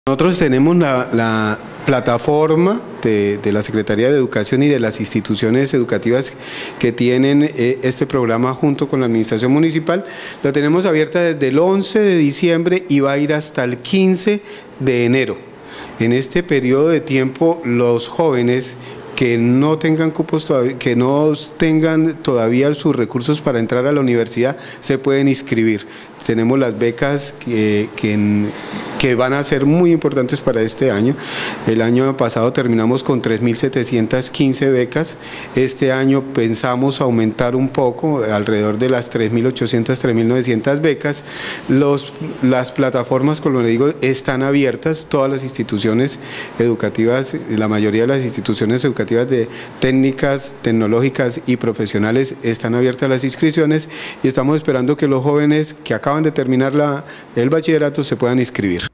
Nosotros tenemos la plataforma de la Secretaría de Educación y de las instituciones educativas que tienen este programa junto con la Administración Municipal. La tenemos abierta desde el 11 de diciembre y va a ir hasta el 15 de enero. En este periodo de tiempo, los jóvenes que no tengan cupos todavía, que no tengan todavía sus recursos para entrar a la universidad, se pueden inscribir. Tenemos las becas que van a ser muy importantes para este año. El año pasado terminamos con 3.715 becas. Este año pensamos aumentar un poco, alrededor de las 3.800, 3.900 becas. Las plataformas, como le digo, están abiertas. Todas las instituciones educativas, la mayoría de las instituciones educativas de técnicas, tecnológicas y profesionales están abiertas las inscripciones y estamos esperando que los jóvenes que acaban de terminar el bachillerato se puedan inscribir.